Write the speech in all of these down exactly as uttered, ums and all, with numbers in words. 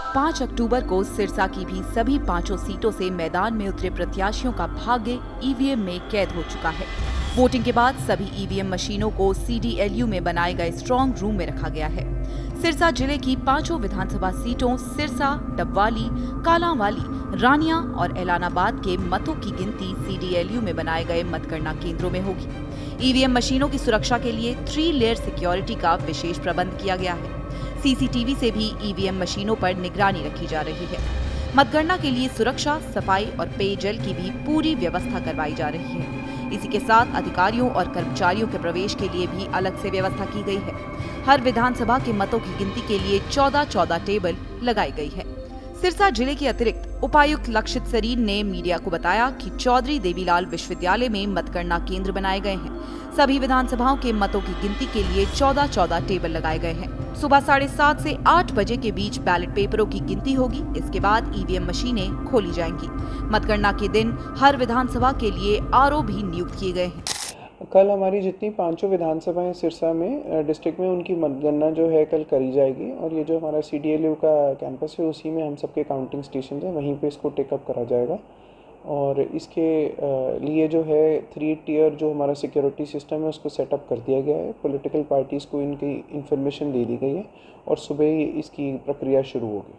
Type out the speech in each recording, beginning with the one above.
पाँच अक्टूबर को सिरसा की भी सभी पांचों सीटों से मैदान में उतरे प्रत्याशियों का भाग्य ईवीएम में कैद हो चुका है। वोटिंग के बाद सभी ईवीएम मशीनों को सीडीएलयू में बनाए गए स्ट्रांग रूम में रखा गया है। सिरसा जिले की पांचों विधानसभा सीटों सिरसा, डबवाली, कालांवाली, रानिया और एलानाबाद के मतों की गिनती सीडीएलयू में बनाए गए मतगणना केंद्रों में होगी। ईवीएम मशीनों की सुरक्षा के लिए थ्री लेयर सिक्योरिटी का विशेष प्रबंध किया गया है। सीसीटीवी से भी ईवीएम मशीनों पर निगरानी रखी जा रही है। मतगणना के लिए सुरक्षा, सफाई और पेयजल की भी पूरी व्यवस्था करवाई जा रही है। इसी के साथ अधिकारियों और कर्मचारियों के प्रवेश के लिए भी अलग से व्यवस्था की गई है। हर विधानसभा के मतों की गिनती के लिए चौदह चौदह टेबल लगाई गई है। सिरसा जिले के अतिरिक्त उपायुक्त लक्षित सरीन ने मीडिया को बताया कि चौधरी देवीलाल विश्वविद्यालय में मतगणना केंद्र बनाए गए हैं। सभी विधानसभाओं के मतों की गिनती के लिए चौदह चौदह टेबल लगाए गए हैं। सुबह साढ़े सात से आठ बजे के बीच बैलेट पेपरों की गिनती होगी। इसके बाद ईवीएम मशीनें खोली जाएंगी। मतगणना के दिन हर विधानसभा के लिए आरओ भी नियुक्त किए गए हैं। कल हमारी जितनी पांचों विधानसभाएं सिरसा में डिस्ट्रिक्ट में उनकी मतगणना जो है कल करी जाएगी और ये जो हमारा सीडीएलयू का कैंपस है उसी में हम सबके काउंटिंग स्टेशन है, वहीं पे इसको टेकअप करा जाएगा। और इसके लिए जो है थ्री टियर जो हमारा सिक्योरिटी सिस्टम है उसको सेटअप कर दिया गया है। पॉलिटिकल पार्टीज़ को इनकी इन्फॉर्मेशन दे दी गई है और सुबह ही इसकी प्रक्रिया शुरू होगी।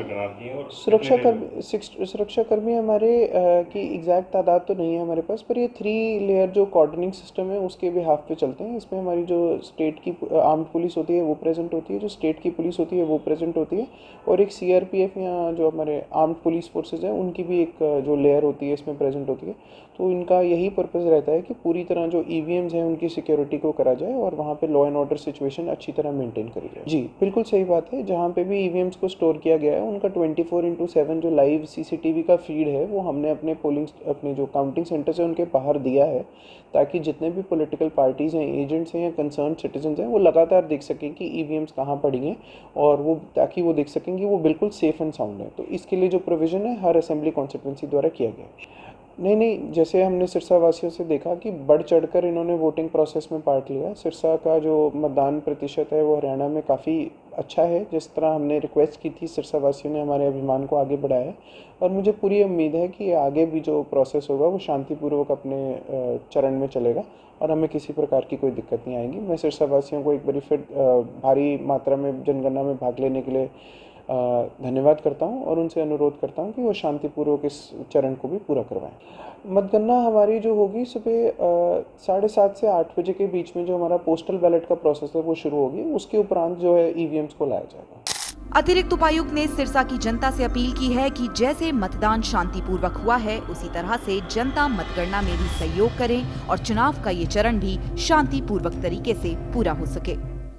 सुरक्षा कर्मी सुरक्षा कर्मी हमारे की एग्जैक्ट तादाद तो नहीं है हमारे पास, पर ये थ्री लेयर जो कोऑर्डिनेटिंग सिस्टम है उसके बिहाफ पे चलते हैं। इसमें हमारी जो स्टेट की आर्म्ड पुलिस होती है वो प्रेजेंट होती है, जो स्टेट की पुलिस होती है वो प्रेजेंट होती है और एक सीआरपीएफ या जो हमारे आर्म्ड पुलिस फोर्सेज हैं उनकी भी एक जो लेयर होती है इसमें प्रेजेंट होती है। तो इनका यही पर्पस रहता है कि पूरी तरह जो ईवीएम्स हैं उनकी सिक्योरिटी को करा जाए और वहाँ पे लॉ एंड ऑर्डर सिचुएशन अच्छी तरह मेंटेन करी जाए। जी बिल्कुल सही बात है। जहाँ पे भी ईवीएम्स को स्टोर किया गया है उनका ट्वेंटी फोर इंटू सेवन जो लाइव सीसीटीवी का फीड है वो हमने अपने पोलिंग अपने जो काउंटिंग सेंटर से उनके बाहर दिया है, ताकि जितने भी पॉलिटिकल पार्टीज़ हैं, एजेंट्स हैं या कंसर्न सिटीजन्स हैं वो लगातार देख सकें कि ईवीएम्स कहाँ पड़ी हैं और वो ताकि वो देख सकें कि वो बिल्कुल सेफ एंड साउंड है। तो इसके लिए जो प्रोविज़न है हर असेंबली कॉन्स्टिट्यूंसी द्वारा किया गया है। नहीं नहीं जैसे हमने सिरसा वासियों से देखा कि बढ़ चढ़कर इन्होंने वोटिंग प्रोसेस में पार्ट लिया। सिरसा का जो मतदान प्रतिशत है वो हरियाणा में काफ़ी अच्छा है। जिस तरह हमने रिक्वेस्ट की थी सिरसा वासियों ने हमारे अभिमान को आगे बढ़ाया है और मुझे पूरी उम्मीद है कि आगे भी जो प्रोसेस होगा वो शांतिपूर्वक अपने चरण में चलेगा और हमें किसी प्रकार की कोई दिक्कत नहीं आएगी। मैं सिरसा वासियों को एक बार फिर भारी मात्रा में जनगणना में भाग लेने के लिए धन्यवाद करता हूं और उनसे अनुरोध करता हूं कि वो शांतिपूर्वक इस चरण को भी पूरा करवाएं। मतगणना हमारी जो होगी सुबह साढ़े सात से आठ बजे के बीच में जो हमारा पोस्टल बैलेट का प्रोसेस है वो शुरू होगी। उसके उपरांत जो है ईवीएम्स को लाया जाएगा। अतिरिक्त उपायुक्त ने सिरसा की जनता से अपील की है कि जैसे मतदान शांतिपूर्वक हुआ है उसी तरह से जनता मतगणना में भी सहयोग करे और चुनाव का ये चरण भी शांतिपूर्वक तरीके से पूरा हो सके।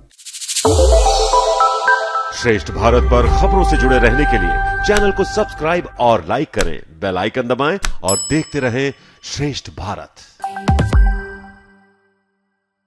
श्रेष्ठ भारत पर खबरों से जुड़े रहने के लिए चैनल को सब्सक्राइब और लाइक करें, बेल आइकन दबाएं और देखते रहें श्रेष्ठ भारत।